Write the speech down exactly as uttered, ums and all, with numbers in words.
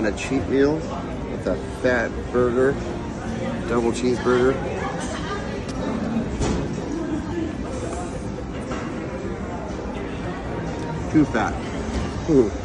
And a cheat meal with a fat burger, double cheeseburger. Too fat. Ooh.